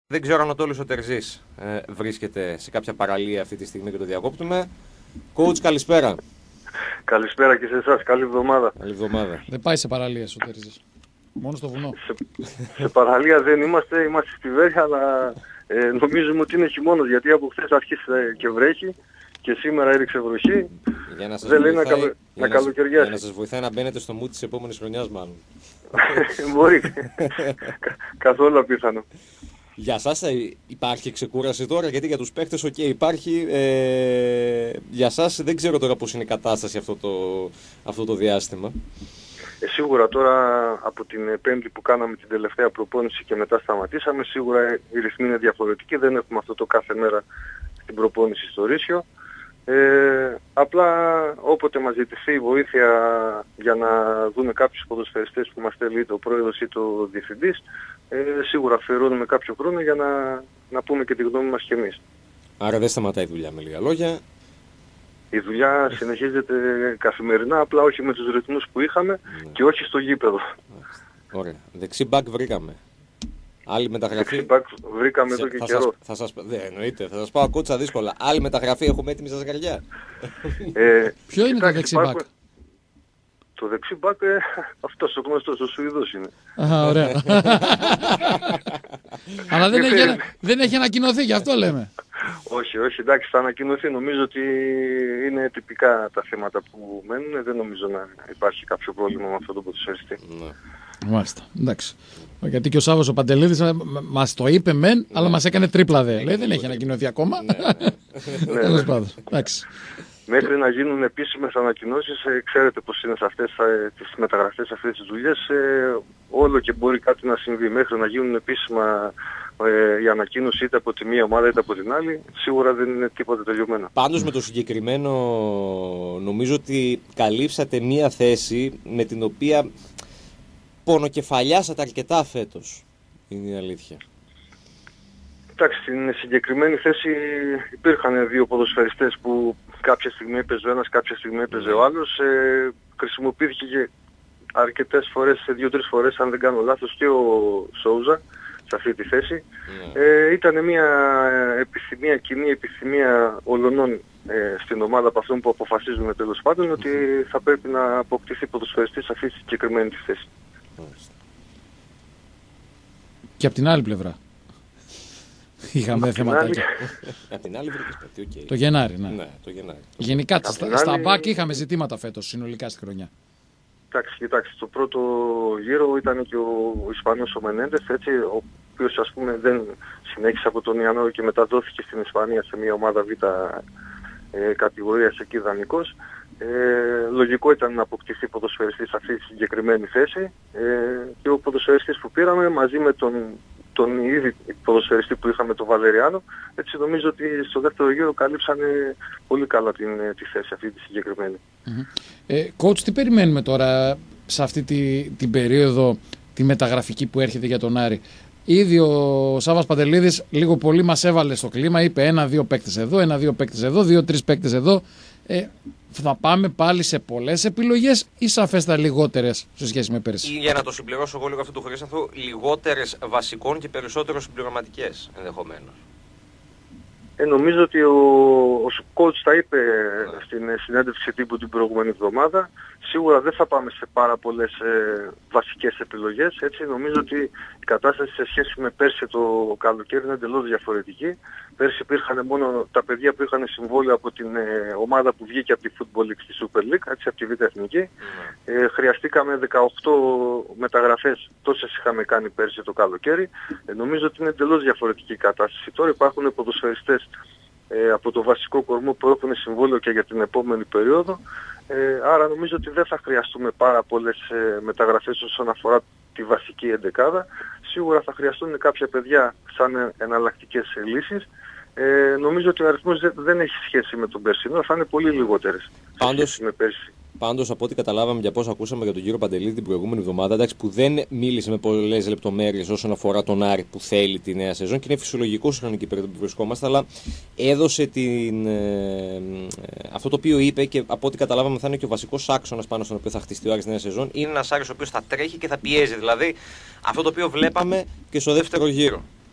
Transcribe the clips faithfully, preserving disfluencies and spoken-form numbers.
Δεν ξέρω αν ο Τόλης ο Τερζής ε, βρίσκεται σε κάποια παραλία αυτή τη στιγμή και το διακόπτουμε. Coach, καλησπέρα. Καλησπέρα και σε εσάς. Καλή εβδομάδα. Καλή εβδομάδα. Δεν πάει σε παραλίες ο Τερζής. Μόνο στο βουνό. Σε, σε παραλία δεν είμαστε, είμαστε στη Βέρεια, αλλά ε, νομίζουμε ότι είναι χειμώνας, γιατί από χθες άρχισε και βρέχει και σήμερα έριξε βροχή. Για να σας δεν λέει να, βοηθάει, καλο, για να καλοκαιριάσει. Για να σας βοηθάει να μπαίνετε στο mood της επόμενης χρονιάς μάλλον. Μπορεί. Καθόλου απίθανο. Για σας υπάρχει ξεκούραση τώρα, γιατί για τους παίκτες ok, υπάρχει. Ε, για σας δεν ξέρω τώρα πώς είναι η κατάσταση αυτό το, αυτό το διάστημα. Ε, σίγουρα τώρα από την Πέμπτη που κάναμε την τελευταία προπόνηση και μετά σταματήσαμε, σίγουρα η ρυθμή είναι διαφορετική, δεν έχουμε αυτό το κάθε μέρα στην προπόνηση στο Ρήσιο. Ε, απλά όποτε μας ζητηθεί η βοήθεια για να δούμε κάποιους ποδοσφαιριστές που μας στέλνει το πρόεδρος ή το διευθυντής, ε, σίγουρα αφιερώνουμε κάποιο χρόνο για να, να πούμε και τη γνώμη μας κι εμείς. Άρα δεν σταματάει η δουλειά με λίγα λόγια. Η δουλειά συνεχίζεται καθημερινά, απλά όχι με τους ρυθμούς που είχαμε ναι. και όχι στο γήπεδο. Ωραία. Δεξί μπακ βρήκαμε. Άλλη μεταγραφή. Δεξί μπακ βρήκαμε εδώ και θα καιρό. Σας, θα σας, δεν εννοείται, θα σας πάω κότσα δύσκολα. Άλλη μεταγραφή έχουμε έτοιμη στα ζυγαριά. Ε, Ποιο είναι το δεξί μπακ? Το δεξί μπακ, ε, αυτός ο γνωστός, ο Σουηδός είναι. Α, ωραία. Αλλά δεν έχει, δεν έχει ανακοινωθεί, γι' αυτό λέμε. Όχι, όχι, εντάξει, θα ανακοινωθεί. Νομίζω ότι είναι τυπικά τα θέματα που μένουν. Δεν νομίζω να υπάρχει κάποιο πρόβλημα με αυτό το ποδοσφαιριστή. Ναι. Μάλιστα, εντάξει. Γιατί και ο Σάββος ο Παντελίδης μας το είπε μεν, ναι. αλλά μας έκανε τρίπλα δε. Λέει, δεν έχει ανακοινωθεί ακόμα. Ναι, τέλος πάντων. Εντάξει. Μέχρι να γίνουν επίσημες ανακοινώσεις, ε, ξέρετε πως είναι σε αυτές ε, τις μεταγραφές, αυτές τις δουλειές, ε, όλο και μπορεί κάτι να συμβεί. Μέχρι να γίνουν επίσημα ε, η ανακοίνωση είτε από τη μία ομάδα είτε από την άλλη, σίγουρα δεν είναι τίποτα τελειωμένο. Πάντως με το συγκεκριμένο νομίζω ότι καλύψατε μία θέση με την οποία πονοκεφαλιάσατε αρκετά φέτος. Είναι η αλήθεια. Εντάξει, στην συγκεκριμένη θέση υπήρχαν δύο ποδοσφαιριστές που κάποια στιγμή έπαιζε ο ένας, κάποια στιγμή έπαιζε ο άλλος. Ε, χρησιμοποιήθηκε αρκετές φορές, δύο-τρεις φορές αν δεν κάνω λάθος, και ο Σόουζα σε αυτή τη θέση. Yeah. Ε, ήταν μια επιθυμία, κοινή επιθυμία ολονών ε, στην ομάδα από αυτών που αποφασίζουμε τέλος πάντων, ότι θα πρέπει να αποκτηθεί ποδοσφαιριστής σε αυτή τη συγκεκριμένη τη θέση. Yeah. Και από την άλλη πλευρά. Είχαμε θεματάκια. Από την άλλη βρήκες παιδί, okay. Το Γενάρη, ναι. ναι το Γενάρη. Γενικά στα, άλλη... στα μπακ είχαμε ζητήματα φέτος συνολικά στη χρονιά. Εντάξει, κοιτάξτε, στο πρώτο γύρο ήταν και ο Ισπανός ο Μενέντες, έτσι, ο οποίος ας πούμε δεν συνέχισε από τον Ιανουάριο και μετά δόθηκε στην Ισπανία σε μια ομάδα β' ε, κατηγορίας εκεί δανεικός. Ε, λογικό ήταν να αποκτηθεί ποδοσφαιριστής σε αυτή τη συγκεκριμένη θέση ε, και ο ποδοσφαιριστής που πήραμε μαζί με τον τον ήδη ποδοσφαιριστή που είχαμε, τον Βαλεριάνο, έτσι νομίζω ότι στο δεύτερο γύρο καλύψανε πολύ καλά την, τη θέση αυτή τη συγκεκριμένη. Mm-hmm. Ε, coach, τι περιμένουμε τώρα σε αυτή τη, την περίοδο τη μεταγραφική που έρχεται για τον Άρη? Ήδη ο Σάββας Παντελίδης λίγο πολύ μας έβαλε στο κλίμα, είπε ένα-δύο παίκτες εδώ, ένα-δύο παίκτες εδώ, δύο-τρεις παίκτες εδώ. Ε, θα πάμε πάλι σε πολλές επιλογές ή σαφέστα λιγότερες σε σχέση με πέρυσι? Ή για να το συμπληρώσω εγώ λίγο αυτό το Χρήσταθο, λιγότερες βασικών και περισσότερο συμπληρωματικές ενδεχομένως. Ε, νομίζω ότι ο, ο coach τα είπε yeah. στην συνέντευξη τύπου την προηγούμενη εβδομάδα. Σίγουρα δεν θα πάμε σε πάρα πολλές ε, βασικές επιλογές. Έτσι. Νομίζω ότι η κατάσταση σε σχέση με πέρσι το καλοκαίρι είναι εντελώς διαφορετική. Πέρσι υπήρχαν μόνο τα παιδιά που είχαν συμβόλαιο από την ε, ομάδα που βγήκε από τη Football League στη Super League, έτσι, από τη Β' Εθνική. Yeah. Ε, χρειαστήκαμε δεκαοκτώ μεταγραφές, τόσες είχαμε κάνει πέρσι το καλοκαίρι. Ε, νομίζω ότι είναι εντελώς διαφορετική η κατάσταση. Τώρα υπάρχουν ποδοσφαιριστές ε, από το βασικό κορμό που έχουν συμβόλαιο και για την επόμενη περίοδο. Ε, άρα νομίζω ότι δεν θα χρειαστούμε πάρα πολλές ε, μεταγραφές όσον αφορά τη βασική εντεκάδα. Σίγουρα θα χρειαστούν κάποια παιδιά σαν εναλλακτικές λύσεις. Ε, νομίζω ότι ο αριθμός δεν έχει σχέση με τον περσινό, θα είναι πολύ λιγότερες πάντως, με πέρσι. Πάντως από ό,τι καταλάβαμε για πώς ακούσαμε για τον κύριο Παντελίδη την προηγούμενη εβδομάδα, εντάξει, που δεν μίλησε με πολλές λεπτομέρειες όσον αφορά τον Άρη που θέλει τη νέα σεζόν και είναι φυσιολογικό στη χρονική περίοδο που βρισκόμαστε, αλλά έδωσε την, ε, αυτό το οποίο είπε και από ό,τι καταλάβαμε θα είναι και ο βασικός άξονας πάνω στον οποίο θα χτιστεί ο Άρης νέα σεζόν. Είναι ένας Άρης ο οποίος θα τρέχει και θα πιέζει, δηλαδή αυτό το οποίο βλέπαμε και στο δεύτερο γύρο.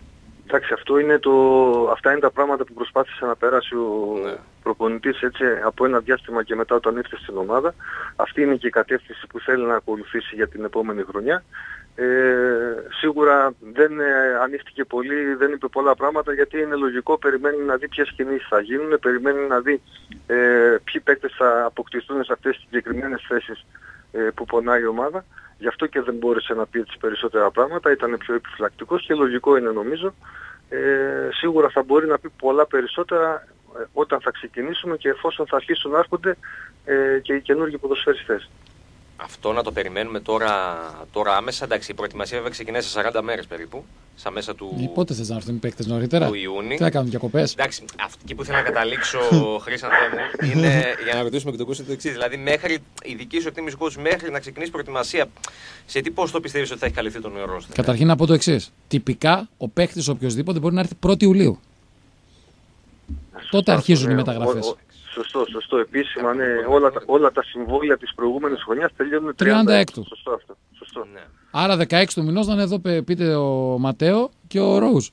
Εντάξει, αυτό είναι το... αυτά είναι τα πράγματα που προσπάθησε να περάσει ο ναι. προπονητής έτσι, από ένα διάστημα και μετά όταν ήρθε στην ομάδα. Αυτή είναι και η κατεύθυνση που θέλει να ακολουθήσει για την επόμενη χρονιά. Ε, σίγουρα δεν ε, ανήφθηκε πολύ, δεν είπε πολλά πράγματα γιατί είναι λογικό, περιμένει να δει ποιες κινήσεις θα γίνουν, περιμένει να δει ε, ποιοι παίκτες θα αποκτηθούν σε αυτές τις συγκεκριμένες θέσεις ε, που πονάει η ομάδα. Γι' αυτό και δεν μπόρεσε να πει έτσι περισσότερα πράγματα, ήταν πιο επιφυλακτικός και λογικό είναι νομίζω. Ε, σίγουρα θα μπορεί να πει πολλά περισσότερα ε, όταν θα ξεκινήσουμε και εφόσον θα αρχίσουν να έρχονται ε, και οι καινούργιοι ποδοσφαιριστές. Αυτό να το περιμένουμε τώρα, τώρα άμεσα. Εντάξει, η προετοιμασία βέβαια ξεκινάει σε σαράντα μέρες περίπου. Στα μέσα του. Πότε θες να έρθουν οι παίκτες νωρίτερα? Του Ιούνιου. Τι να κάνουν διακοπές? Εντάξει, εκεί που θέλω να καταλήξω, Χρήστανθέ μου, είναι για να ρωτήσουμε και το Κώστα το εξής. Δηλαδή, μέχρι η δική σου εκτίμηση Κώστα, μέχρι να ξεκινήσει η προετοιμασία, σε τι ποσοστό πιστεύεις ότι θα έχει καλυφθεί το νέο ρόστερ? Καταρχήν να πω το εξής. Τυπικά ο παίκτης οποιοδήποτε μπορεί να έρθει πρώτη Ιουλίου. Τότε αρχίζουν οι μεταγραφές. Σωστό, σωστό. Επίσημα, ναι, όλα, τα, όλα τα συμβόλαια της προηγούμενης χρονιάς τελειώνουν τριάντα έκτου. Σωστό αυτό. Σωστό. Ναι. Άρα δεκαέξι του μηνός να είναι εδώ, πείτε ο Ματέο και ο Ρόουζ.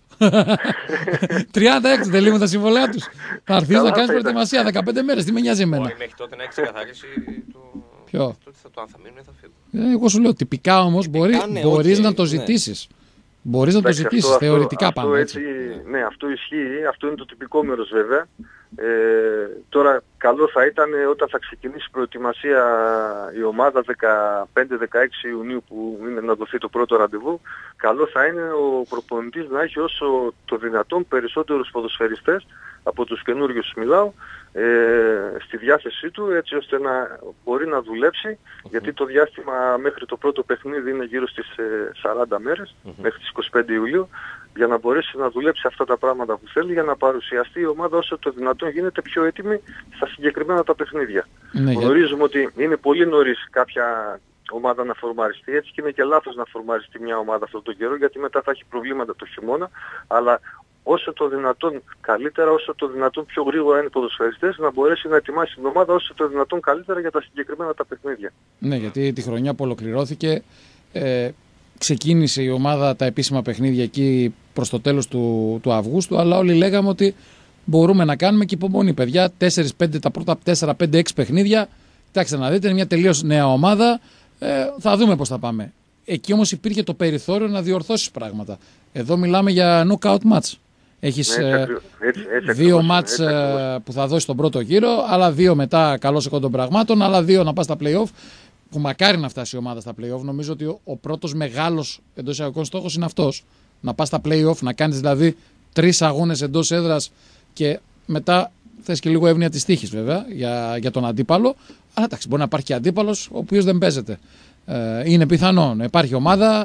τριάντα έξι τελείωνουν τα συμβόλαια τους. Θα έρθεις να κάνεις προετοιμασία δεκαπέντε μέρες. Τι με νοιάζει εμένα? Μπορεί μέχρι τότε να έχει ξεκαθαρίσει το... Ποιο? Τότε θα το αν θα μείνουν ή θα φύγουν. Ε, εγώ σου λέω τυπικά όμως μπορεί, ναι, μπορείς okay, να το ναι. ζητήσεις. Μπορείς να το ζητήσεις, αυτό, θεωρητικά αυτό, πάνω. Έτσι, ναι, αυτό ισχύει. Αυτό είναι το τυπικό μέρος βέβαια. Ε, τώρα καλό θα ήταν όταν θα ξεκινήσει η προετοιμασία η ομάδα δεκαπέντε δεκαέξι Ιουνίου που είναι να δοθεί το πρώτο ραντεβού, καλό θα είναι ο προπονητής να έχει όσο το δυνατόν περισσότερους ποδοσφαιριστές, από τους καινούριους μιλάω, ε, στη διάθεσή του έτσι ώστε να μπορεί να δουλέψει uh-huh. γιατί το διάστημα μέχρι το πρώτο παιχνίδι είναι γύρω στις ε, σαράντα μέρες uh-huh. μέχρι τις είκοσι πέντε Ιουλίου, για να μπορέσει να δουλέψει αυτά τα πράγματα που θέλει για να παρουσιαστεί η ομάδα όσο το δυνατόν γίνεται πιο έτοιμη στα συγκεκριμένα τα παιχνίδια. Ναι, γνωρίζουμε για... ότι είναι πολύ νωρίς κάποια ομάδα να φορμαριστεί, έτσι και είναι και λάθος να φορμαριστεί μια ομάδα αυτόν τον καιρό γιατί μετά θα έχει προβλήματα το χειμώνα, αλλά όσο το δυνατόν καλύτερα, όσο το δυνατόν πιο γρήγορα είναι οι ποδοσφαιριστές να μπορέσει να ετοιμάσει την ομάδα όσο το δυνατόν καλύτερα για τα συγκεκριμένα τα παιχνίδια. Ναι, γιατί τη χρονιά που ολοκληρώθηκε ε, ξεκίνησε η ομάδα τα επίσημα παιχνίδια εκεί προς το τέλος του, του Αυγούστου, αλλά όλοι λέγαμε ότι μπορούμε να κάνουμε και υπομονή. Παιδιά, τέσσερα πέντε, τα πρώτα τέσσερα πέντε έξι παιχνίδια, κοιτάξτε να δείτε, είναι μια τελείως νέα ομάδα, ε, θα δούμε πώς θα πάμε. Εκεί όμως υπήρχε το περιθώριο να διορθώσεις πράγματα. Εδώ μιλάμε για knockout match. Έχεις ναι, έτσι, έτσι, έτσι, δύο έτσι, μάτς έτσι, έτσι, που θα δώσει τον πρώτο γύρο, άλλα δύο μετά καλώς εκ των πραγμάτων, άλλα δύο να πας στα play-off, που μακάρι να φτάσει η ομάδα στα play-off. Νομίζω ότι ο, ο πρώτος μεγάλος εντός εισαγωγικών στόχος είναι αυτός. Να πας στα play-off, να κάνεις δηλαδή τρεις αγώνες εντός έδρας και μετά θες και λίγο εύνοια της τύχης βέβαια για, για τον αντίπαλο. Αλλά εντάξει, μπορεί να υπάρχει και αντίπαλος ο οποίος δεν παίζεται. Ε, είναι πιθανό να υπάρχει ομάδα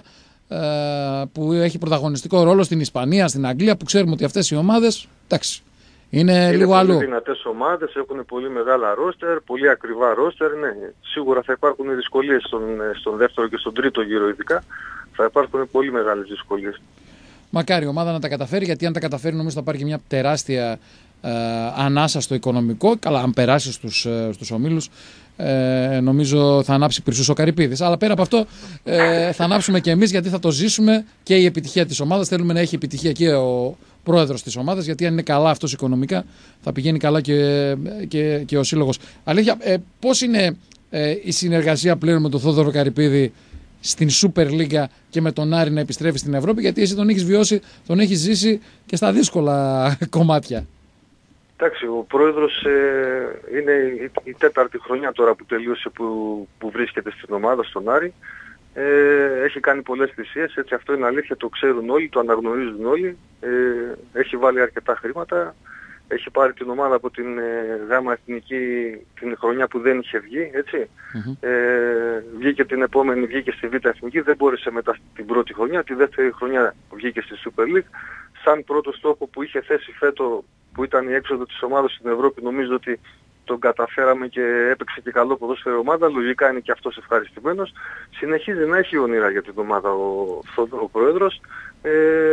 που έχει πρωταγωνιστικό ρόλο στην Ισπανία, στην Αγγλία, που ξέρουμε ότι αυτές οι ομάδες, εντάξει, είναι, είναι λίγο αλλού. Είναι δυνατές ομάδες, έχουν πολύ μεγάλα ρόστερ, πολύ ακριβά ρόστερ, ναι. Σίγουρα θα υπάρχουν δυσκολίες στον, στον δεύτερο και στον τρίτο γύρο ειδικά, θα υπάρχουν πολύ μεγάλες δυσκολίες. Μακάρι η ομάδα να τα καταφέρει, γιατί αν τα καταφέρει νομίζω θα πάρει μια τεράστια ε, ανάσα στο οικονομικό, καλά αν περάσει στους, ε, στους ομίλους. Ε, νομίζω θα ανάψει πυρσούς ο Καρυπίδης. Αλλά πέρα από αυτό ε, θα ανάψουμε και εμείς, γιατί θα το ζήσουμε και η επιτυχία της ομάδας. Θέλουμε να έχει επιτυχία και ο πρόεδρος της ομάδας, γιατί αν είναι καλά αυτός οικονομικά θα πηγαίνει καλά και, και, και ο σύλλογος. Αλήθεια, ε, πώς είναι ε, η συνεργασία πλέον με τον Θόδωρο Καρυπίδη στην Super League και με τον Άρη να επιστρέφει στην Ευρώπη, γιατί εσύ τον έχεις βιώσει, τον έχεις ζήσει και στα δύσκολα κομμάτια? Εντάξει, ο πρόεδρος ε, είναι η, η τέταρτη χρονιά τώρα που τελείωσε που, που βρίσκεται στην ομάδα, στον Άρη. Ε, έχει κάνει πολλές θυσίες, έτσι, αυτό είναι αλήθεια, το ξέρουν όλοι, το αναγνωρίζουν όλοι. Ε, έχει βάλει αρκετά χρήματα, έχει πάρει την ομάδα από την ε, ΓΑΜΑ Εθνική την χρονιά που δεν είχε βγει, έτσι. Mm-hmm. Ε, βγήκε την επόμενη, βγήκε στη Β' Εθνική, δεν μπόρεσε μετά την πρώτη χρονιά, τη δεύτερη χρονιά βγήκε στη Super League. Σαν πρώτο στόχο που είχε θέσει φέτο, που ήταν η έξοδο της ομάδας στην Ευρώπη, νομίζω ότι τον καταφέραμε και έπαιξε και καλό ποδόσφαιρο ομάδα. Λογικά είναι και αυτός ευχαριστημένος. Συνεχίζει να έχει όνειρα για την ομάδα ο, ο πρόεδρος. Ε,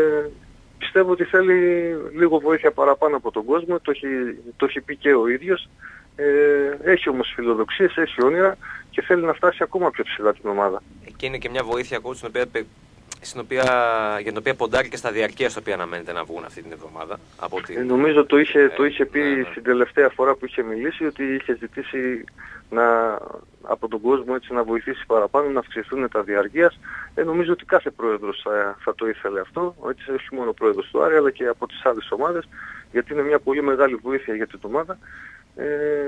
πιστεύω ότι θέλει λίγο βοήθεια παραπάνω από τον κόσμο. Το έχει, το έχει πει και ο ίδιος. Ε, έχει όμως φιλοδοξίες, έχει όνειρα και θέλει να φτάσει ακόμα πιο ψηλά την ομάδα. Και είναι και μια βοήθεια coach, την οποία στην οποία, για την οποία ποντάρει και στα διαρκεία στα οποία αναμένεται να βγουν αυτή την εβδομάδα. Από την... ε, νομίζω το είχε, ε, το είχε πει ναι, ναι. στην τελευταία φορά που είχε μιλήσει, ότι είχε ζητήσει να, από τον κόσμο έτσι, να βοηθήσει παραπάνω, να αυξηθούν τα διαρκείας. Ε, νομίζω ότι κάθε πρόεδρος θα, θα το ήθελε αυτό, έτσι, όχι μόνο ο πρόεδρος του Άρη αλλά και από τις άλλες ομάδες, γιατί είναι μια πολύ μεγάλη βοήθεια για την ομάδα. Ε,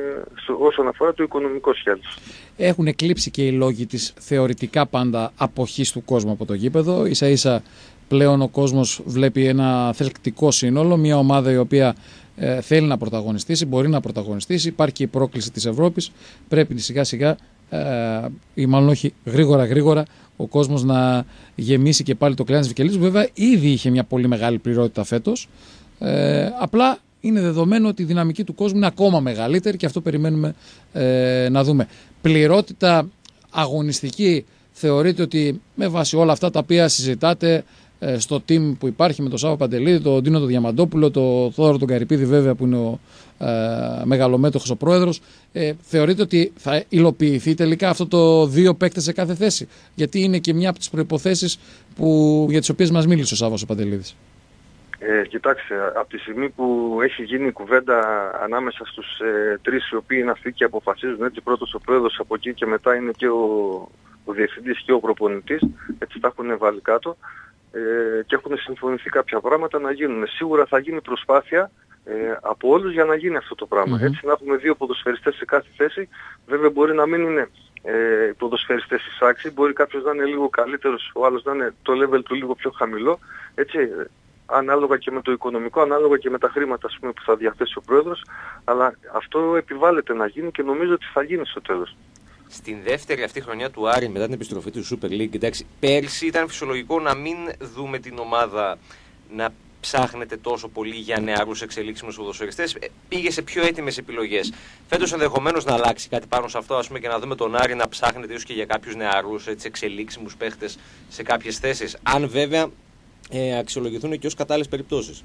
όσον αφορά το οικονομικό σκέλος. Έχουν εκλείψει και οι λόγοι της θεωρητικά πάντα αποχής του κόσμου από το γήπεδο. Ίσα ίσα πλέον ο κόσμος βλέπει ένα θελκτικό σύνολο, μια ομάδα η οποία ε, θέλει να πρωταγωνιστήσει, μπορεί να πρωταγωνιστήσει, υπάρχει και η πρόκληση της Ευρώπης, πρέπει σιγά σιγά ε, ή μάλλον όχι γρήγορα γρήγορα ο κόσμος να γεμίσει και πάλι το κλάδι της Βικελίδης. Βέβαια ήδη είχε μια πολύ μεγάλη πληρότητα φέτος, ε, απλά είναι δεδομένο ότι η δυναμική του κόσμου είναι ακόμα μεγαλύτερη και αυτό περιμένουμε ε, να δούμε. Πληρότητα αγωνιστική θεωρείτε ότι με βάση όλα αυτά τα οποία συζητάτε ε, στο team που υπάρχει με τον Σάββα Παντελίδη, τον Ντίνο τον Διαμαντόπουλο, τον Θόδωρο τον Καρυπίδη βέβαια που είναι ο ε, μεγαλομέτωχος ο πρόεδρος, ε, θεωρείτε ότι θα υλοποιηθεί τελικά αυτό το δύο παίκτες σε κάθε θέση? Γιατί είναι και μια από τις προϋποθέσεις που, για τις οποίες μας μίλησε ο Σάββας ο Παντελίδης. Ε, κοιτάξτε, από τη στιγμή που έχει γίνει η κουβέντα ανάμεσα στους ε, τρεις οι οποίοι είναι αυτοί και αποφασίζουν, έτσι, πρώτος ο πρόεδρος, από εκεί και μετά είναι και ο, ο διευθυντής και ο προπονητής, έτσι τα έχουν βάλει κάτω ε, και έχουν συμφωνηθεί κάποια πράγματα να γίνουν. Σίγουρα θα γίνει προσπάθεια ε, από όλους για να γίνει αυτό το πράγμα. Mm-hmm. Έτσι, να έχουμε δύο ποδοσφαιριστές σε κάθε θέση. Βέβαια μπορεί να μην είναι ε, οι ποδοσφαιριστές εισάξιοι, μπορεί κάποιος να είναι λίγο καλύτερος, ο άλλος να είναι το level του λίγο πιο χαμηλό. Έτσι, ανάλογα και με το οικονομικό, ανάλογα και με τα χρήματα, ας πούμε, που θα διαθέσει ο πρόεδρος, αλλά αυτό επιβάλλεται να γίνει και νομίζω ότι θα γίνει στο τέλος. Στην δεύτερη αυτή χρονιά του Άρη, μετά την επιστροφή του Super League, εντάξει, πέρσι ήταν φυσιολογικό να μην δούμε την ομάδα να ψάχνεται τόσο πολύ για νεαρούς εξελίξιμους ποδοσφαιριστές. Πήγε σε πιο έτοιμες επιλογές. Φέτος ενδεχομένως να αλλάξει κάτι πάνω σε αυτό, ας πούμε, και να δούμε τον Άρη να ψάχνεται ίσως και για κάποιους νεαρούς εξελίξιμους παίχτες σε κάποιες θέσεις. Αν βέβαια Ε, αξιολογηθούν και ως κατάλληλες περιπτώσεις.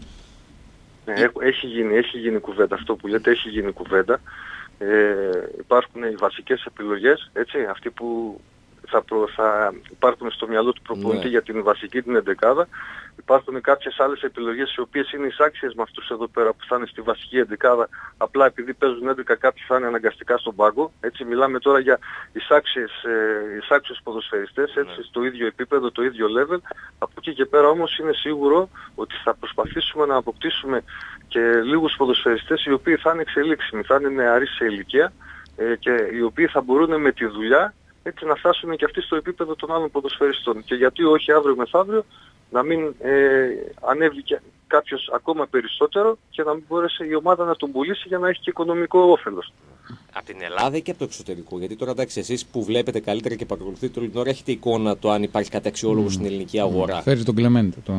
Ναι, έχει γίνει, έχει γίνει κουβέντα, αυτό που λέτε, έχει γίνει κουβέντα. Ε, υπάρχουν οι βασικές επιλογές, έτσι, αυτοί που θα, προ, θα υπάρχουν στο μυαλό του προπονητή, ναι, για την βασική την εντεκάδα. Υπάρχουν κάποιες άλλες επιλογές οι οποίες είναι εισάξιες με αυτούς εδώ πέρα που θα είναι στη βασική εντεκάδα, απλά επειδή παίζουν έντεκα κάποιοι θα είναι αναγκαστικά στον πάγκο. Έτσι, μιλάμε τώρα για εισάξιες, ε, εισάξιες ποδοσφαιριστές, έτσι, ναι, στο ίδιο επίπεδο, το ίδιο level. Από εκεί και πέρα όμως είναι σίγουρο ότι θα προσπαθήσουμε να αποκτήσουμε και λίγους ποδοσφαιριστές οι οποίοι θα είναι εξελίξιμοι, θα είναι νεαροί σε ηλικία ε, και οι οποίοι θα μπορούν με τη δουλειά, έτσι, να φτάσουν και αυτοί στο επίπεδο των άλλων ποδοσφαιριστών. Και γιατί όχι αύριο μεθαύριο να μην ε, ανέβει και κάποιος ακόμα περισσότερο και να μην μπορέσει η ομάδα να τον πουλήσει για να έχει και οικονομικό όφελος. Από την Ελλάδα και από το εξωτερικό. Γιατί τώρα, εντάξει, εσείς που βλέπετε καλύτερα και παρακολουθείτε όλη την ώρα, έχετε εικόνα το αν υπάρχει κάτι αξιόλογο mm. στην ελληνική αγορά. Φέρει τον Κλεμέντε. Το...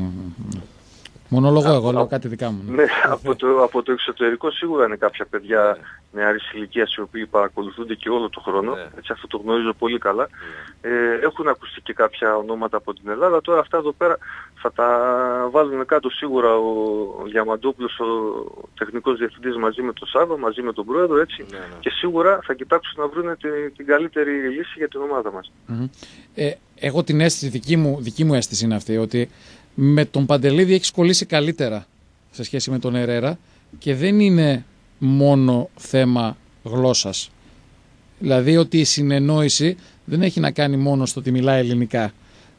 Μονολογώ, εγώ λέω κάτι δικά μου. Ναι, από το, από το εξωτερικό σίγουρα είναι κάποια παιδιά νεαρής ηλικίας οι οποίοι παρακολουθούνται και όλο τον χρόνο. Yeah. Έτσι, αυτό το γνωρίζω πολύ καλά. Yeah. Ε, έχουν ακουστεί και κάποια ονόματα από την Ελλάδα. Τώρα αυτά εδώ πέρα θα τα βάλουν κάτω σίγουρα ο Διαμαντόπουλος, ο τεχνικός διευθυντής, μαζί με τον Σάββα, μαζί με τον πρόεδρο, έτσι. Yeah, yeah. Και σίγουρα θα κοιτάξουν να βρουν την, την καλύτερη λύση για την ομάδα μας. Mm-hmm. Ε, εγώ την αίσθηση, δική μου, δική μου αίσθηση είναι αυτή, ότι με τον Παντελίδη έχεις κολλήσει καλύτερα σε σχέση με τον Ερέρα και δεν είναι μόνο θέμα γλώσσας. Δηλαδή ότι η συνεννόηση δεν έχει να κάνει μόνο στο ότι μιλάει ελληνικά.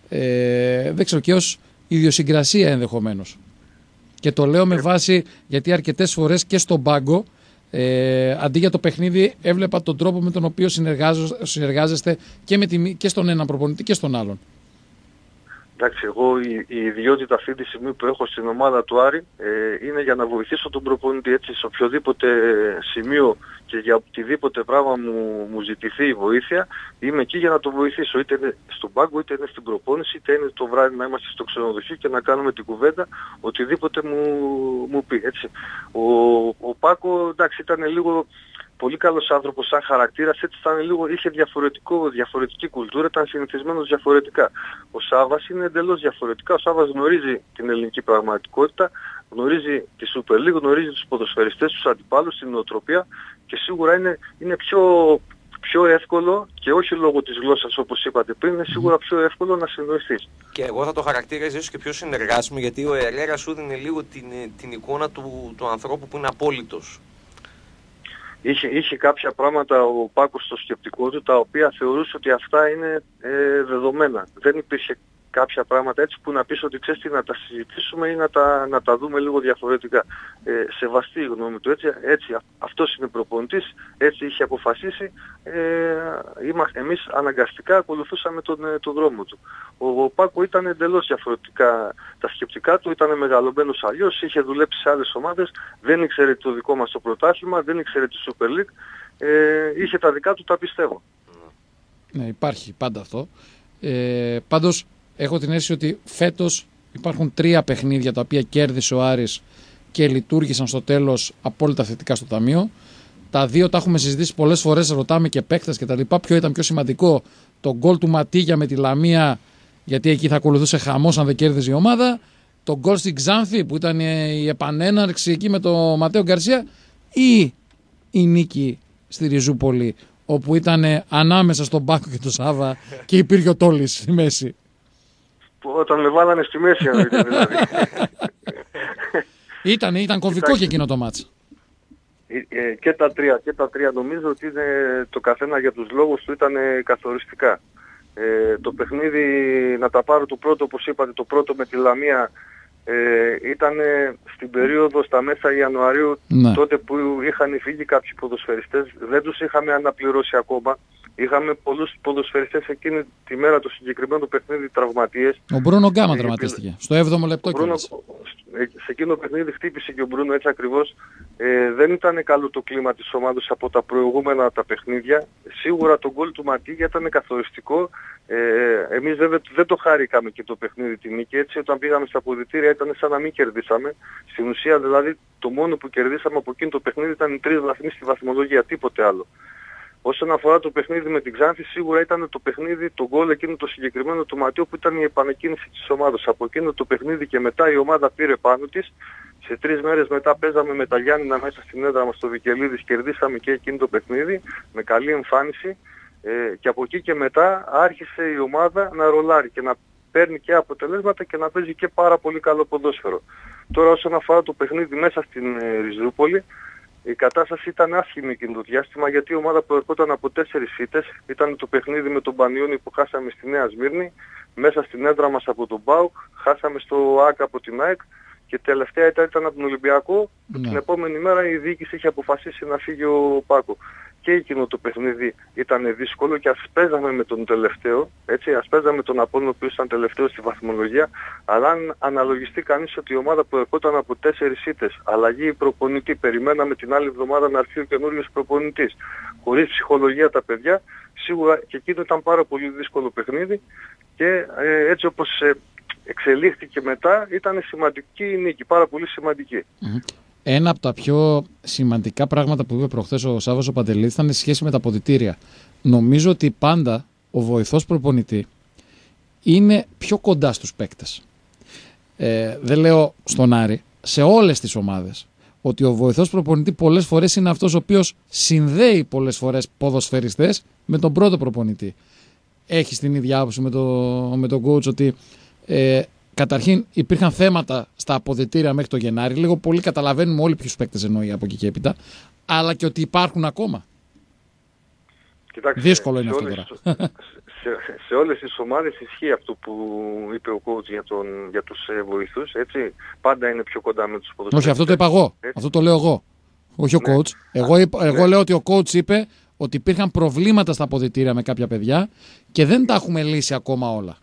Ε, δεν ξέρω, και ως ιδιοσυγκρασία ενδεχομένως. Και το λέω με βάση, γιατί αρκετές φορές και στον πάγκο, ε, αντί για το παιχνίδι, έβλεπα τον τρόπο με τον οποίο συνεργάζεστε και, με τη, και στον έναν προπονητή και στον άλλον. Εντάξει, εγώ η, η ιδιότητα αυτή τη στιγμή που έχω στην ομάδα του Άρη ε, είναι για να βοηθήσω τον προπονητή, έτσι, σε οποιοδήποτε σημείο και για οτιδήποτε πράγμα μου, μου ζητηθεί η βοήθεια, είμαι εκεί για να τον βοηθήσω, είτε είναι στον πάγκο, είτε είναι στην προπόνηση, είτε είναι το βράδυ να είμαστε στο ξενοδοχείο και να κάνουμε την κουβέντα, οτιδήποτε μου, μου πει, έτσι. Ο, ο Πάκο, εντάξει, ήταν λίγο πολύ καλός άνθρωπος σαν χαρακτήρας, έτσι ήταν λίγο, είχε διαφορετικό, διαφορετική κουλτούρα, ήταν συνηθισμένος διαφορετικά. Ο Σάββας είναι εντελώς διαφορετικά, ο Σάββας γνωρίζει την ελληνική πραγματικότητα, γνωρίζει τη Super League, γνωρίζει τους ποδοσφαιριστές, τους αντιπάλους, την νοοτροπία και σίγουρα είναι, είναι πιο, πιο εύκολο και όχι λόγω της γλώσσας όπως είπατε πριν, είναι σίγουρα πιο εύκολο να συνοηθείς. Και εγώ θα το χαρακτήριζα ίσως και πιο συνεργάσιμο, γιατί ο Ερέρα σου δίνει λίγο την, την εικόνα του, του ανθρώπου που είναι απόλυτος. Είχε, είχε κάποια πράγματα ο Πάκος στο σκεπτικό του, τα οποία θεωρούσε ότι αυτά είναι ε, δεδομένα. Δεν υπήρχε κάποια πράγματα έτσι που να πεις ότι ξέρεις τι, να τα συζητήσουμε ή να τα, να τα δούμε λίγο διαφορετικά. Ε, σεβαστή η γνώμη του, έτσι, έτσι αυτός είναι προπονητής, έτσι είχε αποφασίσει, ε, είμαστε, εμείς αναγκαστικά ακολουθούσαμε τον, τον δρόμο του. Ο, ο Πάκο ήταν εντελώς διαφορετικά τα σκεπτικά του, ήταν μεγαλωμένος αλλιώς, είχε δουλέψει σε άλλες ομάδες, δεν ήξερε το δικό μας το πρωτάθλημα, δεν ήξερε τη Super League, ε, είχε τα δικά του, τα πιστεύω. Ναι, υπάρχει πάντα αυτό. Ε, πάντως έχω την αίσθηση ότι φέτος υπάρχουν τρία παιχνίδια τα οποία κέρδισε ο Άρης και λειτουργήσαν στο τέλος απόλυτα θετικά στο ταμείο. Τα δύο τα έχουμε συζητήσει πολλές φορές, ρωτάμε και παίκτες και τα λοιπά. Ποιο ήταν πιο σημαντικό, το γκολ του Ματίγια με τη Λαμία, γιατί εκεί θα ακολουθούσε χαμός αν δεν κέρδιζε η ομάδα. Το γκολ στην Ξάνθη που ήταν η επανέναρξη εκεί με τον Ματέο Γκαρσία, ή η νίκη στη Ριζούπολη όπου ήταν ανάμεσα στον Πάκο και τον Σάβα και υπήρχε ο Τόλης στη μέση. Όταν με βάλανε στη μέση, αν δείτε, δηλαδή. Ήταν, ήταν κομβικό και εκείνο το μάτς. Ε, και τα τρία, και τα τρία νομίζω ότι είναι, το καθένα για τους λόγους του ήταν καθοριστικά. Ε, το παιχνίδι, να τα πάρω το πρώτο, όπως είπατε, το πρώτο με τη Λαμία, ε, ήταν στην περίοδο στα μέσα Ιανουαρίου, ναι, τότε που είχαν φύγει κάποιοι ποδοσφαιριστές, δεν τους είχαμε αναπληρώσει ακόμα. Είχαμε πολλούς ποδοσφαιριστές εκείνη τη μέρα το συγκεκριμένο παιχνίδι τραυματίες. Ο Μπρούνο Γκάμα τραυματίστηκε ε, στο έβδομο λεπτό. Μπρούνο, σε εκείνο το παιχνίδι χτύπησε και ο Μπρούνο, έτσι ακριβώς. Ε, δεν ήταν καλό το κλίμα της ομάδας από τα προηγούμενα τα παιχνίδια. Σίγουρα το γκολ του Ματίγια ήταν καθοριστικό. Ε, εμείς δεν, δεν το χάρηκαμε και το παιχνίδι τη νίκη. Έτσι, όταν πήγαμε στα αποδυτήρια ήταν σαν να μην κερδίσαμε. Στην ουσία δηλαδή το μόνο που κερδίσαμε από εκείνο το παιχνίδι ήταν οι τρεις βαθμοί στη βαθμολογία, τίποτε άλλο. Όσον αφορά το παιχνίδι με την Ξάνθη, σίγουρα ήταν το παιχνίδι, το γκολ εκείνο το συγκεκριμένο του Ματίου που ήταν η επανεκκίνηση της ομάδας. Από εκείνο το παιχνίδι και μετά η ομάδα πήρε πάνω της. Σε τρεις μέρες μετά παίζαμε με τα Γιάννηνα μέσα στην έδρα μας στο Βικελίδης, κερδίσαμε και εκείνο το παιχνίδι με καλή εμφάνιση. Ε, και από εκεί και μετά άρχισε η ομάδα να ρολάρει και να παίρνει και αποτελέσματα και να παίζει και πάρα πολύ καλό ποδόσφαιρο. Τώρα όσον αφορά το παιχνίδι μέσα στην ε, Ριζούπολη, η κατάσταση ήταν άσχημη εκείνο το διάστημα, γιατί η ομάδα προερχόταν από τέσσερις ήττες. Ήταν το παιχνίδι με τον Πανιόνι που χάσαμε στη Νέα Σμύρνη, μέσα στην έδρα μας από τον ΠΑΟΚ, χάσαμε στο ΆΚ από την ΑΕΚ και τελευταία ήταν, ήταν από τον Ολυμπιακό, που ναι, την επόμενη μέρα η διοίκηση είχε αποφασίσει να φύγει ο Πάκο. Και εκείνο το παιχνίδι ήταν δύσκολο και ας παίζαμε με τον τελευταίο, έτσι, ας παίζαμε τον Απόλλωνα που ήταν τελευταίο στη βαθμολογία, αλλά αν αναλογιστεί κανείς ότι η ομάδα που ερχόταν από τέσσερις ήττες, αλλαγή προπονητή, περιμέναμε την άλλη εβδομάδα να έρθει ο καινούριος προπονητής, χωρίς ψυχολογία τα παιδιά, σίγουρα και εκείνο ήταν πάρα πολύ δύσκολο παιχνίδι και ε, έτσι όπως ε, εξελίχθηκε μετά ήταν σημαντική η νίκη, πάρα πολύ σημαντική. Mm-hmm. Ένα από τα πιο σημαντικά πράγματα που είπε προχθές ο Σάββας ο Παντελίδης ήταν η σχέση με τα αποδυτήρια. Νομίζω ότι πάντα ο βοηθός προπονητή είναι πιο κοντά στους παίκτες. Ε, δεν λέω στον Άρη, σε όλες τις ομάδες, ότι ο βοηθός προπονητή πολλές φορές είναι αυτός ο οποίος συνδέει πολλές φορές ποδοσφαιριστές με τον πρώτο προπονητή. Έχεις την ίδια άποψη με, το, με τον coach ότι ε, καταρχήν υπήρχαν θέματα στα αποδυτήρια μέχρι το Γενάρη, λίγο πολύ καταλαβαίνουμε όλοι ποιους παίκτες εννοεί από εκεί και έπειτα, αλλά και ότι υπάρχουν ακόμα. Κοιτάξτε, δύσκολο είναι αυτό τώρα. Σε, σε όλες τις ομάδες ισχύει αυτό που είπε ο coach για, τον, για τους ε, βοηθούς, έτσι. Πάντα είναι πιο κοντά με τους ποδοσφαιριστές. Όχι, αυτό το είπα εγώ. Έτσι. Αυτό το λέω εγώ. Όχι ο ναι. coach. Εγώ, είπα, εγώ ναι. λέω ότι ο coach είπε ότι υπήρχαν προβλήματα στα αποδυτήρια με κάποια παιδιά και δεν τα έχουμε λύσει ακόμα όλα.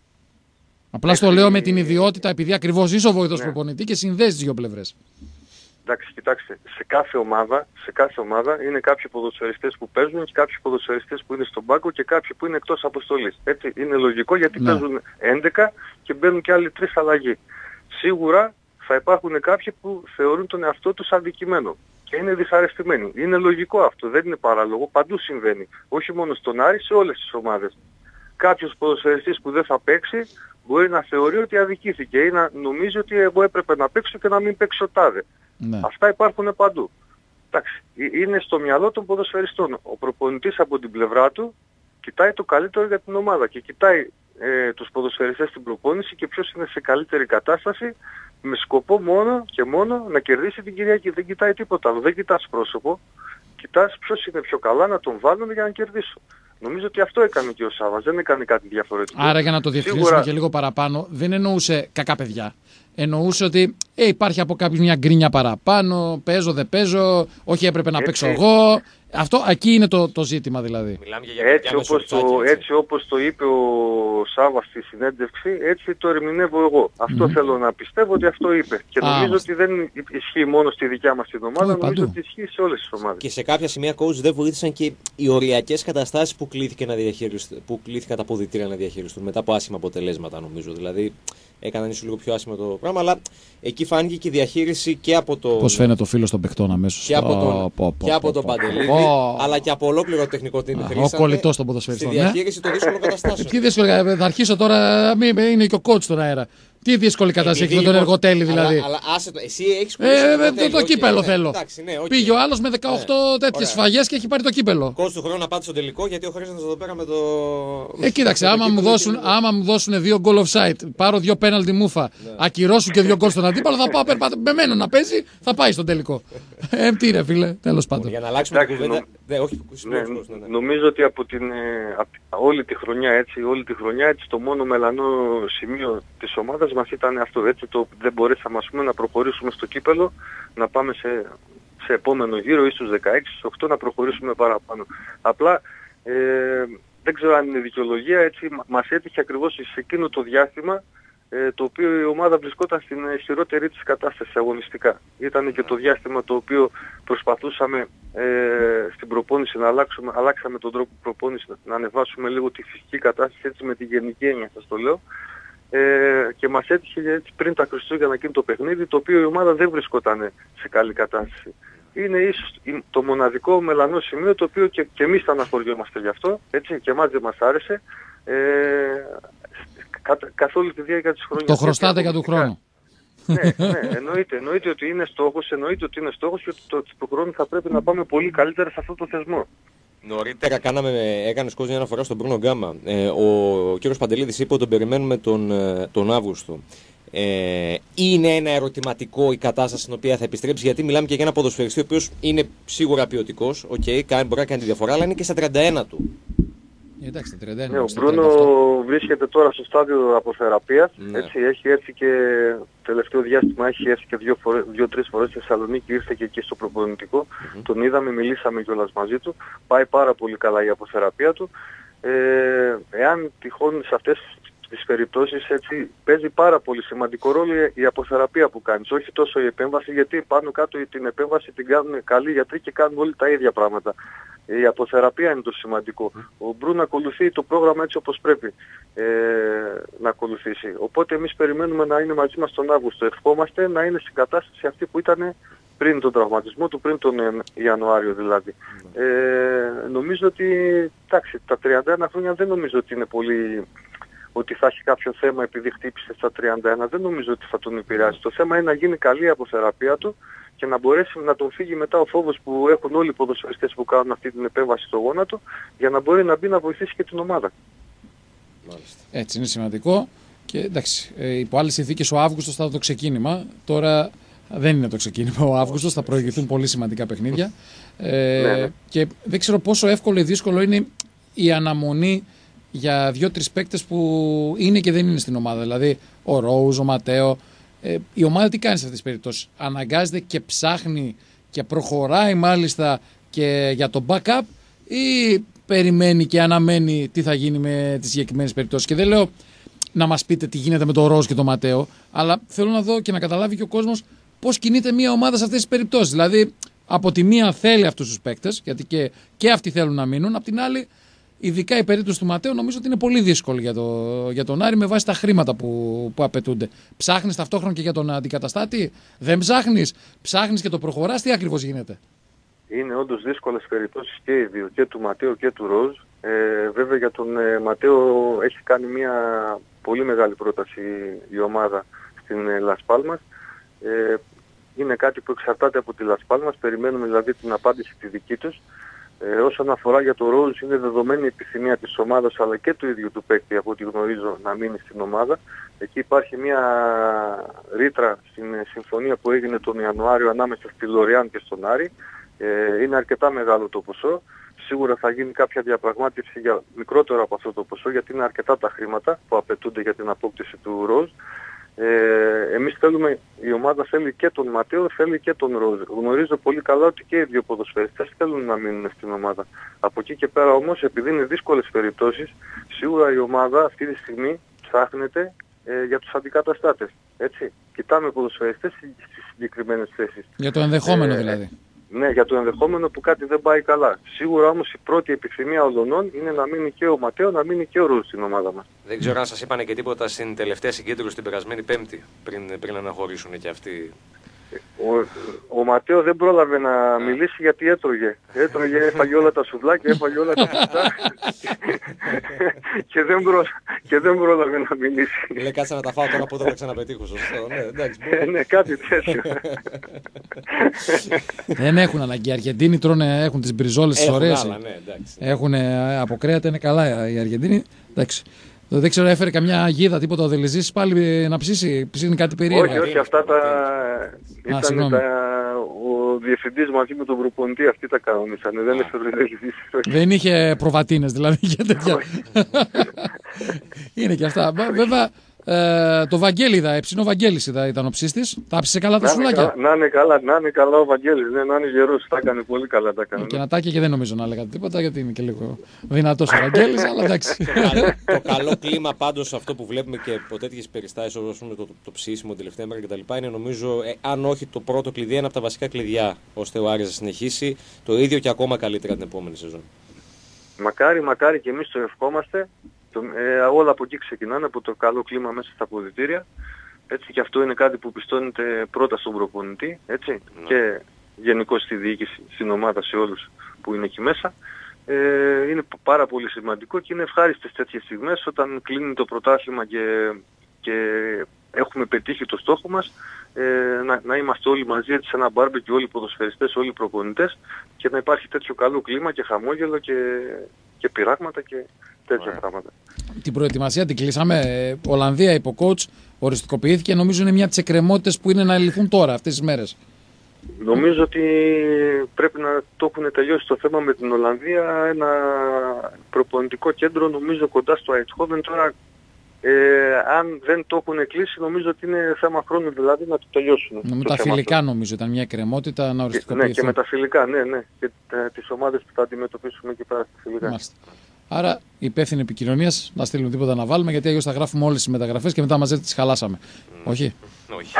Απλά στο λέω με την ιδιότητα, επειδή ακριβώς είσαι ο βοηθός ναι. προπονητή και συνδέσεις τις δύο πλευρές. Εντάξει, κοιτάξτε, σε κάθε ομάδα, σε κάθε ομάδα είναι κάποιοι ποδοσφαιριστές που παίζουν και κάποιοι ποδοσφαιριστές που είναι στον πάγκο και κάποιοι που είναι εκτός αποστολής. Έτσι, είναι λογικό γιατί ναι. παίζουν έντεκα και μπαίνουν και άλλοι τρεις αλλαγή. Σίγουρα θα υπάρχουν κάποιοι που θεωρούν τον εαυτό τους αδικημένο και είναι δυσαρεστημένοι. Είναι λογικό αυτό, δεν είναι παράλογο, παντού συμβαίνει. Όχι μόνο στον Άρη, σε όλες τις ομάδες. Κάποιος ποδοσφαιριστής που δεν θα παίξει μπορεί να θεωρεί ότι αδικήθηκε ή να νομίζει ότι εγώ έπρεπε να παίξω και να μην παίξω τάδε. Ναι. Αυτά υπάρχουν παντού. εντάξει, είναι στο μυαλό των ποδοσφαιριστών. Ο προπονητής από την πλευρά του κοιτάει το καλύτερο για την ομάδα και κοιτάει ε, τους ποδοσφαιριστές στην προπόνηση και ποιος είναι σε καλύτερη κατάσταση με σκοπό μόνο και μόνο να κερδίσει την Κυριακή. Δεν κοιτάει τίποτα άλλο, δεν κοιτάς πρόσωπο, κοιτάς ποιος είναι πιο καλά να τον βάλουν για να κερδίσουν. Νομίζω ότι αυτό έκανε και ο Σάββας, δεν έκανε κάτι διαφορετικό. Άρα για να το διευκρινίσουμε Σίγουρα... και λίγο παραπάνω, δεν εννοούσε κακά παιδιά. Εννοούσε ότι ε, υπάρχει από κάποιους μια γκρίνια παραπάνω, παίζω δεν παίζω, όχι έπρεπε να έτσι, παίξω εγώ. Αυτό, εκεί είναι το, το ζήτημα δηλαδή. Για έτσι, όπως το, έτσι. έτσι όπως το είπε ο Σάββας στη συνέντευξη, έτσι το ερμηνεύω εγώ. Αυτό mm. θέλω να πιστεύω ότι αυτό είπε. Και Α, νομίζω ότι δεν ισχύει μόνο στη δικιά μας την ομάδα, Ω, νομίζω παντού. ότι ισχύει σε όλες τις ομάδες. Και σε κάποια σημεία coach δεν βοήθησαν και οι οριακές καταστάσεις που κλήθηκαν, να που κλήθηκαν τα αποδυτήρια να διαχειριστούν μετά από άσχημα αποτελέσματα, νομίζω. Δηλαδή έκαναν ίσως λίγο πιο άσχημα το πράγμα, αλλά εκεί φάνηκε και η διαχείριση και από το. Πώς φαίνεται ο φίλος των παιχτών αμέσως. Και από τον, πω, πω, και από πω, τον πω, Παντελίδη, πω. αλλά και από ολόκληρο το τεχνικό team. Ο κολλητός των ποδοσφαιριστών. Στη διαχείριση των δύσκολων καταστάσεων. Τι δύσκολο, θα αρχίσω τώρα, μην είναι και ο coach στον αέρα. Τι δύσκολη κατάσταση έχει με τον εργοτέλη δηλαδή. Αλλά, αλλά άσε το, εσύ έχεις ε, το, το, το κύπελο okay, θέλω. Εντάξει, ναι, okay. Πήγε ο άλλος με δεκαοκτώ ναι, τέτοιες σφαγές και έχει πάρει το κύπελο. Κόστος του χρόνου να πάτε στο τελικό γιατί ο Χρήστος εδώ πέρα με το. Ε, κοίταξε, άμα, μου δώσουν, άμα μου δώσουν δύο goal offside, πάρω δύο πέναλτι μούφα, ναι. ακυρώσουν και δύο goal στον αντίπαλο, θα πάω περπάτα. Με μένα να παίζει, θα πάει στο τελικό. ε, τι ρε φίλε, τέλος πάντων. Για να αλλάξουμε την κουβέντα. Νομίζω ότι από την, όλη τη χρονιά έτσι, όλη τη χρονιά έτσι, το μόνο μελανό σημείο της ομάδας μας ήταν αυτό. Έτσι, το, δεν μπορέσαμε ας πούμε, να προχωρήσουμε στο κύπελο, να πάμε σε, σε επόμενο γύρο ή στους δεκαέξι, στους οκτώ να προχωρήσουμε παραπάνω. Απλά ε, δεν ξέρω αν είναι δικαιολογία, έτσι μας έτυχε ακριβώς σε εκείνο το διάστημα ε, το οποίο η ομάδα βρισκόταν στην ισχυρότερη της κατάσταση αγωνιστικά. Ήταν και το διάστημα το οποίο προσπαθούσαμε ε, στην προπόνηση να αλλάξουμε, αλλάξαμε τον τρόπο προπόνηση, να ανεβάσουμε λίγο τη φυσική κατάσταση, έτσι με τη γενική έννοια σας το λέω. Ε, και μας έτυχε έτσι, πριν τα Χριστούγεννα εκείνο το παιχνίδι, το οποίο η ομάδα δεν βρισκόταν σε καλή κατάσταση. Είναι ίσως το μοναδικό μελανό σημείο το οποίο και, και εμείς στεναχωριόμαστε γι' αυτό, έτσι, και εμάς δεν μας άρεσε. Ε, κα, καθ' όλη τη διάρκεια της χρονιάς. Το χρωστάτε για του χρόνου. Ναι, ναι, εννοείται, εννοείται ότι είναι στόχος, εννοείται ότι είναι στόχος και ότι το, του χρόνου θα πρέπει να πάμε πολύ καλύτερα σε αυτό το θεσμό. Νωρίτερα κάναμε, έκανε κόσμο μια αναφορά στον Μπρούνο Γκάμα. Ε, ο κύριος Παντελίδης είπε ότι τον περιμένουμε τον, τον Αύγουστο. Ε, είναι ένα ερωτηματικό η κατάσταση στην οποία θα επιστρέψει, γιατί μιλάμε και για ένα ποδοσφαιριστή ο οποίος είναι σίγουρα ποιοτικός, okay, μπορεί να κάνει τη διαφορά, αλλά είναι και στα τριάντα ένα του. Εντάξει, τριάντα ένα, ναι, ο Μπρούνο βρίσκεται τώρα στο στάδιο αποθεραπείας, ναι. Έτσι, έχει έρθει και τελευταίο διάστημα, έχει έρθει και δύο φορές, δύο-τρεις φορές στη Θεσσαλονίκη, ήρθε και εκεί στο προπονητικό, mm-hmm. τον είδαμε, μιλήσαμε κιόλας μαζί του, πάει πάρα πολύ καλά η αποθεραπεία του. Ε, εάν τυχόν σε αυτές τις περιπτώσεις έτσι παίζει πάρα πολύ σημαντικό ρόλο η αποθεραπεία που κάνεις, όχι τόσο η επέμβαση, γιατί πάνω κάτω την επέμβαση την κάνουν καλοί γιατροί και κάνουν όλοι τα ίδια πράγματα. Η αποθεραπεία είναι το σημαντικό. Ο Μπρούνο ακολουθεί το πρόγραμμα έτσι όπως πρέπει ε, να ακολουθήσει. Οπότε εμείς περιμένουμε να είναι μαζί μας τον Αύγουστο. Ευχόμαστε να είναι στην κατάσταση αυτή που ήταν πριν τον τραυματισμό του, πριν τον Ιανουάριο δηλαδή. Ε, νομίζω ότι, εντάξει, τα τριάντα ένα χρόνια δεν νομίζω ότι είναι πολύ, ότι θα έχει κάποιο θέμα επειδή χτύπησε στα τριάντα ένα. Δεν νομίζω ότι θα τον επηρεάσει. Το θέμα είναι να γίνει καλή η αποθεραπεία του και να μπορέσει να τον φύγει μετά ο φόβος που έχουν όλοι οι ποδοσφαιριστές που κάνουν αυτή την επέμβαση στο γόνατο, για να μπορεί να μπει να βοηθήσει και την ομάδα. Μάλιστα. Έτσι είναι σημαντικό. Και εντάξει, ε, υπό άλλες συνθήκες ο Αύγουστος θα το ξεκίνημα. Τώρα δεν είναι το ξεκίνημα ο Αύγουστος, θα προηγηθούν πολύ σημαντικά παιχνίδια. Ε, ναι, ναι. Και δεν ξέρω πόσο εύκολο ή δύσκολο είναι η αναμονή για δύο-τρεις παίκτες που είναι και δεν είναι στην ομάδα. Δηλαδή ο Ρόουζ, ο Ματέο. Ε, η ομάδα τι κάνει σε αυτές τις περιπτώσεις? Αναγκάζεται και ψάχνει και προχωράει μάλιστα και για το backup, ή περιμένει και αναμένει τι θα γίνει με τις συγκεκριμένες περιπτώσεις? Και δεν λέω να μας πείτε τι γίνεται με τον Ρόουζ και τον Ματέο, αλλά θέλω να δω και να καταλάβει και ο κόσμος πώς κινείται μια ομάδα σε αυτές τις περιπτώσεις. Δηλαδή από τη μία θέλει αυτούς τους παίκτες, γιατί και, και αυτοί θέλουν να μείνουν, από την άλλη ειδικά η περίπτωση του Ματέου νομίζω ότι είναι πολύ δύσκολη για, το, για τον Άρη με βάση τα χρήματα που, που απαιτούνται. Ψάχνεις ταυτόχρονα και για τον αντικαταστάτη? Δεν ψάχνεις? Ψάχνεις και το προχωράς? Τι ακριβώς γίνεται? Είναι όντως δύσκολες περιπτώσεις και οι δύο, και του Ματέου και του Ροζ. Ε, βέβαια για τον ε, Ματέο έχει κάνει μια πολύ μεγάλη πρόταση η ομάδα στην ε, Λας Πάλμας. Ε, είναι κάτι που εξαρτάται από τη Las Palmas, περιμένουμε δηλαδή την απάντηση τη δική τους. Ε, όσον αφορά για το Rose, είναι δεδομένη η επιθυμία της ομάδας αλλά και του ίδιου του παίκτη, από ό,τι γνωρίζω, να μείνει στην ομάδα. Εκεί υπάρχει μια ρήτρα στην συμφωνία που έγινε τον Ιανουάριο ανάμεσα στη Λοριάν και στον Άρη. Ε, είναι αρκετά μεγάλο το ποσό. Σίγουρα θα γίνει κάποια διαπραγμάτευση για μικρότερο από αυτό το ποσό, γιατί είναι αρκετά τα χρήματα που απαιτούνται για την απόκτηση του Rose. Ε, εμείς θέλουμε, η ομάδα θέλει και τον Ματέο, θέλει και τον Ρόζ. Γνωρίζω πολύ καλά ότι και οι δύο ποδοσφαιριστές θέλουν να μείνουν στην ομάδα. Από εκεί και πέρα όμως, επειδή είναι δύσκολες περιπτώσεις, σίγουρα η ομάδα αυτή τη στιγμή ψάχνεται ε, για τους αντικαταστάτες. Έτσι. Κοιτάμε ποδοσφαιριστές στις συγκεκριμένες θέσεις. Για το ενδεχόμενο ε, δηλαδή. Ναι, για το ενδεχόμενο που κάτι δεν πάει καλά. Σίγουρα όμως η πρώτη επιθυμία όλων είναι να μείνει και ο Ματέο, να μείνει και ο Ρούζ στην ομάδα μας. Δεν ξέρω αν σας είπανε και τίποτα στην τελευταία συγκέντρωση την περασμένη Πέμπτη, πριν, πριν αναχωρήσουν και αυτοί. Ο, ο Ματέο δεν πρόλαβε να μιλήσει γιατί έτρωγε. Έτρωγε, έφαγε όλα τα σουβλάκια, έφαγε όλα τα φυτά και, δεν προ, και δεν πρόλαβε να μιλήσει. Λέει κάτσε να τα φάω τώρα, πότε θα ξαναπετύχω. Σωστό, ναι, εντάξει. Ε, ναι, κάτι τέτοιο. Δεν έχουν αναγκή. Οι Αργεντίνοι τρώνε, έχουν τις μπριζόλες τις ωραίες. Ναι, εντάξει. Έχουν από κρέατα, είναι καλά οι Αργεντίνοι. Εντάξει. Δεν ξέρω, έφερε καμιά γίδα, τίποτα ο Δελεζής πάλι να ψήσει, ψήνει κάτι περίεργο. Όχι, όχι, αυτά τα... ήταν τα... ο διευθυντής μαζί με τον προπονητή, αυτοί τα κανονίσανε, δεν έφερε ο Δελεζής. Δεν είχε προβατίνες δηλαδή και τέτοια. Είναι και αυτά. Βέβαια, ε, το Βαγγέλη είδα, έψινε ο Βαγγέλης είδα, ήταν ο ψήστης. Τα ψήσε καλά τα σουλάκια. Να είναι καλά, να είναι καλά ο Βαγγέλης, ναι, να είναι γερός, τα έκανε πολύ καλά. Τα έκανε. Και να τάκει και δεν νομίζω να έλεγα τίποτα, γιατί είναι και λίγο δυνατός ο Βαγγέλης, αλλά εντάξει. Το καλό κλίμα πάντως, αυτό που βλέπουμε και από τέτοιες περιστάσεις, όπως το, το, το ψήσιμο την τελευταία μέρα κτλ., είναι νομίζω, ε, αν όχι το πρώτο κλειδί, ένα από τα βασικά κλειδιά, ώστε ο Άρης να συνεχίσει το ίδιο και ακόμα καλύτερα την επόμενη σεζόν. Μακάρι, μακάρι και εμείς το ευχόμαστε. Το, ε, όλα από εκεί ξεκινάνε, από το καλό κλίμα μέσα στα αποδυτήρια. Έτσι, και αυτό είναι κάτι που πιστώνεται πρώτα στον προπονητή, έτσι, ναι. Και γενικώς στη διοίκηση, στην ομάδα, σε όλους που είναι εκεί μέσα. Ε, είναι πάρα πολύ σημαντικό και είναι ευχάριστες τέτοιες στιγμές όταν κλείνει το πρωτάθλημα και, και έχουμε πετύχει το στόχο μας, ε, να, να είμαστε όλοι μαζί έτσι, σε ένα μπάρμπεκι, όλοι οι ποδοσφαιριστές, όλοι οι προπονητές, και να υπάρχει τέτοιο καλό κλίμα και χαμόγελο και, και πειράγματα και τέτοια yeah. πράγματα. Την προετοιμασία την κλείσαμε. Ολλανδία υπό coach οριστικοποιήθηκε. Νομίζω είναι μια από τις εκκρεμότητες που είναι να λυθούν τώρα αυτές τις μέρες. Νομίζω ότι πρέπει να το έχουν τελειώσει το θέμα με την Ολλανδία. Ένα προπονητικό κέντρο νομίζω κοντά στο Eindhoven. Τώρα ε, αν δεν το έχουν κλείσει νομίζω ότι είναι θέμα χρόνου δηλαδή να το τελειώσουν. Με τα φιλικά αυτό. Νομίζω ήταν μια εκκρεμότητα να οριστικοποιηθεί. Ναι, και με τα φιλικά, ναι, ναι. Και τις ομάδες που θα αντιμετωπίσουμε εκεί πέρα στα φιλικά. Μάλιστα. Άρα, οι υπεύθυνοι επικοινωνίας να στείλουν τίποτα να βάλουμε, γιατί αλλιώς θα γράφουμε όλες τις μεταγραφές και μετά μαζί τις χαλάσαμε. Mm. Όχι. Όχι.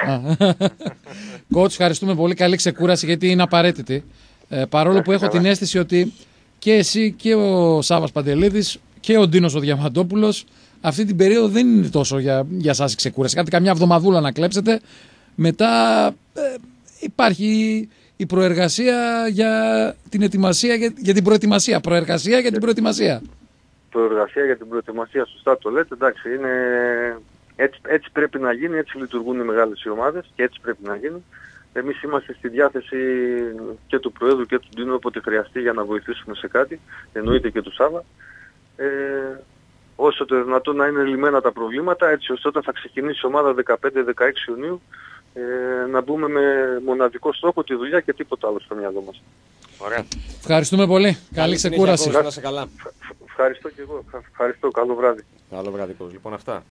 Coach, ευχαριστούμε πολύ. Καλή ξεκούραση, γιατί είναι απαραίτητη. Ε, παρόλο που έχω την αίσθηση ότι και εσύ και ο Σάββας Παντελίδης και ο Ντίνος ο Διαμαντόπουλος αυτή την περίοδο δεν είναι τόσο για, για σας η ξεκούραση. Κάτι καμιά εβδομαδούλα να κλέψετε. Μετά ε, υπάρχει η προεργασία για την ετοιμασία, για, για την προετοιμασία. Προεργασία για την προετοιμασία. Προεργασία για την προετοιμασία, σωστά το λέτε. Εντάξει, είναι... έτσι, έτσι πρέπει να γίνει, έτσι λειτουργούν οι μεγάλες οι ομάδες και έτσι πρέπει να γίνει. Εμείς είμαστε στη διάθεση και του Προέδρου και του Ντίνου όποτε χρειαστεί για να βοηθήσουμε σε κάτι. Εννοείται και του Σάβα. Ε, όσο το δυνατόν να είναι λυμμένα τα προβλήματα, έτσι ώστε όταν θα ξεκινήσει η ομάδα δεκαπέντε δεκαέξι Ιουνίου ε, να μπούμε με μοναδικό στόχο τη δουλειά και τίποτα άλλο στο μυαλό μας. Ωραία. Ευχαριστούμε πολύ. Καλή ξεκούραση. Ευχαριστώ και εγώ. Ευχαριστώ. Καλό βράδυ. Καλό βράδυ. Λοιπόν, αυτά.